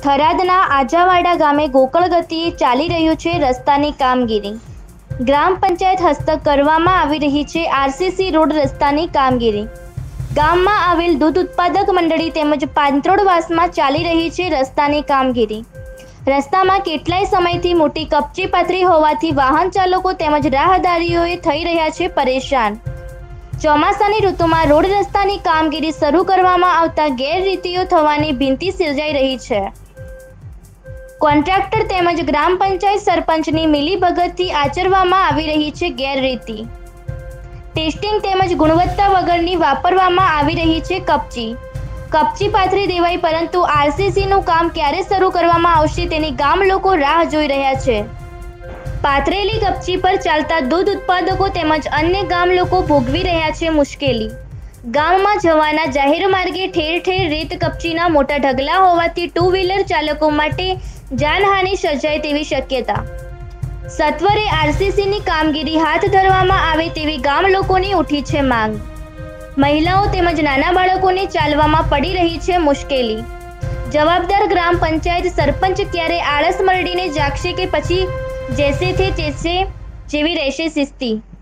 થરાદના આજાવાડા ગામે ગોકળ ગતિએ ચાલી રહ્યું છે રસ્તાની કામગીરી। ગ્રામ પંચાયત હસ્તક કરવામાં આવી રહી છે આરસીસી રોડ રસ્તાની કામગીરી। ગામમાં આવેલ દૂધ ઉત્પાદક મંડળી તેમજ પાંત્રોડવાસમાં ચાલી રહી છે રસ્તાની કામગીરી। રસ્તામાં કેટલાય સમયથી મોટી કપચી પાથરી હોવાથી વાહન ચાલકો તેમજ રાહદારીઓએ થઈ રહ્યા છે પરેશાન। ચોમાસાની ઋતુમાં રોડ રસ્તાની કામગીરી શરૂ કરવામાં આવતા ગેરરીતિઓ થવાની ભીંતિ સર્જાઈ રહી છે। કોન્ટ્રાક્ટર તેમજ ગ્રામ પંચાયત સરપંચની મિલીભગતથી આચરવામાં આવી રહી છે ગેરરીતિ। ટેસ્ટિંગ તેમજ ગુણવત્તા વગરની વાપરવામાં આવી રહી છે કપચી પાથરી દેવાઈ, પરંતુ આરસીસીનું કામ ક્યારે શરૂ કરવામાં આવશે તેની ગામ લોકો રાહ જોઈ રહ્યા છે। પાથરેલી કપચી પર ચાલતા દૂધ ઉત્પાદકો તેમજ અન્ય ગામ લોકો ભોગવી રહ્યા છે મુશ્કેલી। ગામમાં જવાના જાહેર માર્ગે ઠેર ઠેર રેત કપચીના મોટા ઢગલા હોવાથી ટુ વ્હીલર ચાલકો માટે જાનહાનિ સર્જાય તેવી શક્યતા। સત્વરે આરસીસીની કામગીરી હાથ ધરવામાં આવે તેવી ગામ લોકોની ઉઠી છે માંગ। મહિલાઓ તેમજ નાના બાળકોને ચાલવામાં પડી રહી છે મુશ્કેલી। જવાબદાર ગ્રામ પંચાયત સરપંચ ક્યારે આળસ મરડીને જાગશે કે પછી જેસે થે તેસે જેવી રહેશે શિસ્તી।